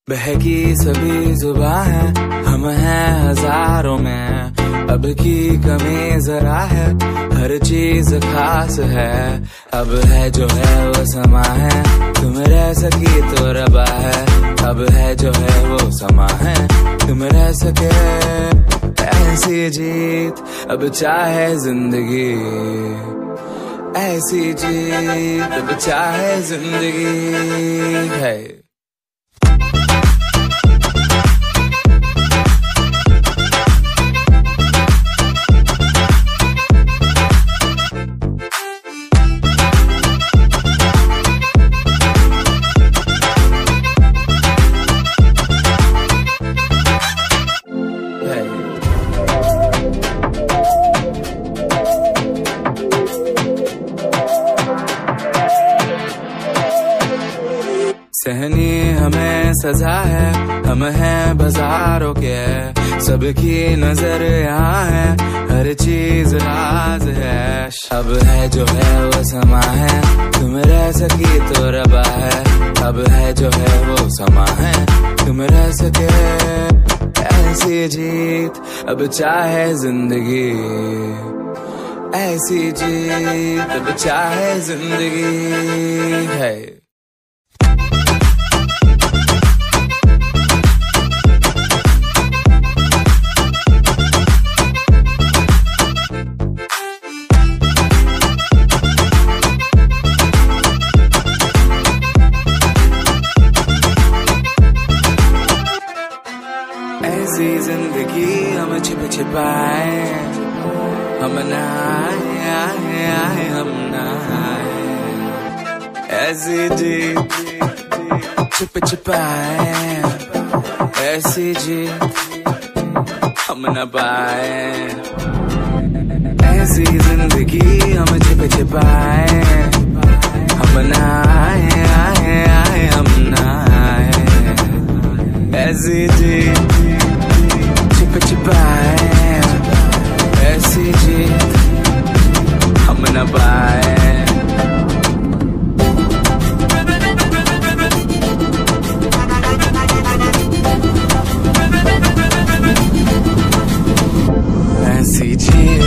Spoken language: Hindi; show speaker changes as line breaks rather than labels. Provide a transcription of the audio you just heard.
बहकी सभी जुबां है, हम हैं हजारों में। अब की कमी जरा है, हर चीज खास है। अब है जो है वो समा है, तुम रह सकी तो रबा है। अब है जो है वो समा है, तुम रह सके ऐसी जीत। अब चाहे जिंदगी ऐसी जीत, अब चाहे जिंदगी है। सहनी हमें सजा है, हम हैं बाजारों के। सबकी नजर यहाँ है, हर चीज राज है। अब है जो है वो समा है, तुम रह सकी तो रबा है। अब है जो है वो समा है, तुम रह सके ऐसी जीत। अब चाहे जिंदगी ऐसी जीत, अब चाहे जिंदगी है। ऐसी जिंदगी हम छिप छिपाए, हम नहाए हम नहाए। ऐसी जी छिप छिपाए, ऐसी जी हम न पाए। ऐसी जिंदगी हम छिप छिपाए, हम नहाए हम नहाए। ऐसी जी छिप छिपाए, ऐसी जीत हम न पाए। ऐसी जीत